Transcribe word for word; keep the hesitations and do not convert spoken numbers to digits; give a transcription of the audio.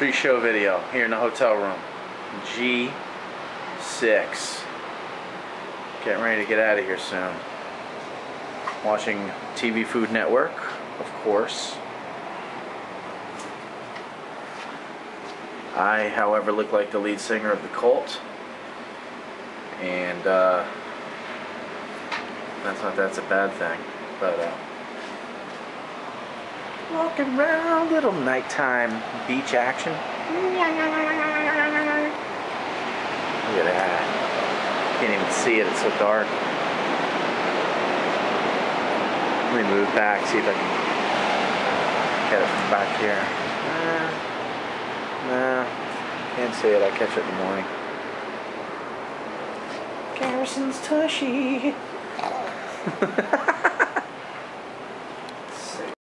pre-show video here in the hotel room. G six. Getting ready to get out of here soon. Watching T V Food Network, of course. I, however, look like the lead singer of the Cult. And, uh, that's not that's a bad thing. But, uh, walking around, little nighttime beach action. Look at that. Can't even see it, it's so dark. Let me move back, see if I can get it from back here. Uh, nah, can't see it, I'll catch it in the morning. Garrison's tushy.